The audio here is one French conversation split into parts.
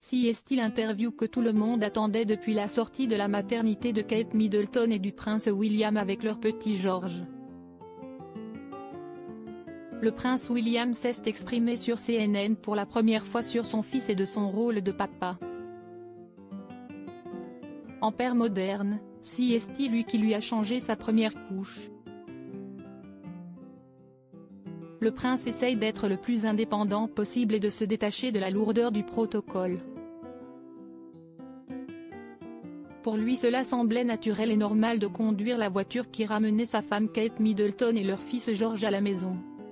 Si est l'interview que tout le monde attendait depuis la sortie de la maternité de Kate Middleton et du prince William avec leur petit George. Le prince William s'est exprimé sur CNN pour la première fois sur son fils et de son rôle de papa. En père moderne, c'est lui qui lui a changé sa première couche. Le prince essaye d'être le plus indépendant possible et de se détacher de la lourdeur du protocole. Pour lui cela semblait naturel et normal de conduire la voiture qui ramenait sa femme Kate Middleton et leur fils George à la maison.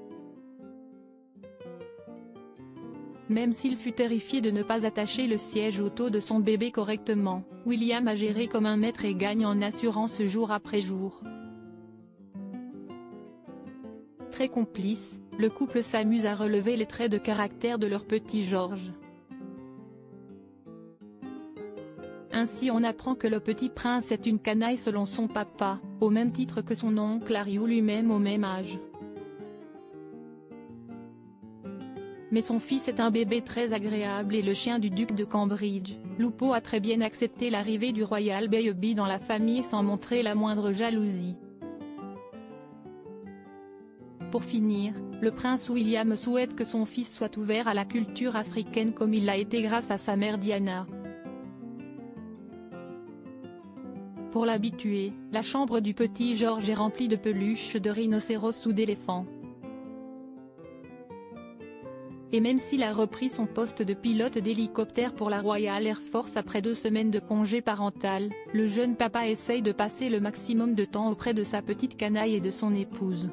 Même s'il fut terrifié de ne pas attacher le siège auto de son bébé correctement, William a géré comme un maître et gagne en assurance jour après jour. Très complice, le couple s'amuse à relever les traits de caractère de leur petit George. Ainsi on apprend que le petit prince est une canaille selon son papa, au même titre que son oncle Harry ou lui-même au même âge. Mais son fils est un bébé très agréable et le chien du duc de Cambridge, Lupo a très bien accepté l'arrivée du Royal Baby dans la famille sans montrer la moindre jalousie. Pour finir, le prince William souhaite que son fils soit ouvert à la culture africaine comme il l'a été grâce à sa mère Diana. Pour l'habitué, la chambre du petit George est remplie de peluches de rhinocéros ou d'éléphants. Et même s'il a repris son poste de pilote d'hélicoptère pour la Royal Air Force après 2 semaines de congé parental, le jeune papa essaye de passer le maximum de temps auprès de sa petite canaille et de son épouse.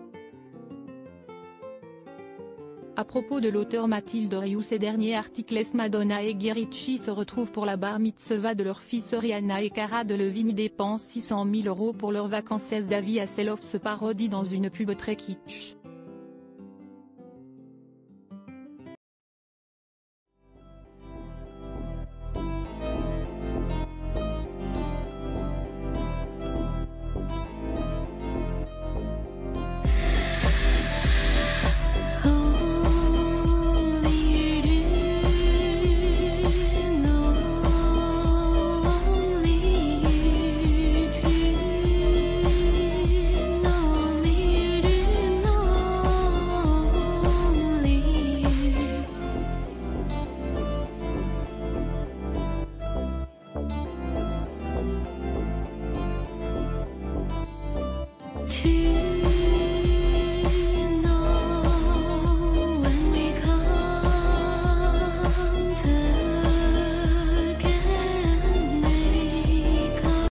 À propos de l'auteur Mathilde Rioux, ces derniers articles Madonna et Guy Ritchie se retrouvent pour la bar mitzvah de leur fils Rihanna et Cara Delevingne dépensent 600 000 € pour leurs vacances. David Hasselhoff se parodie dans une pub très kitsch.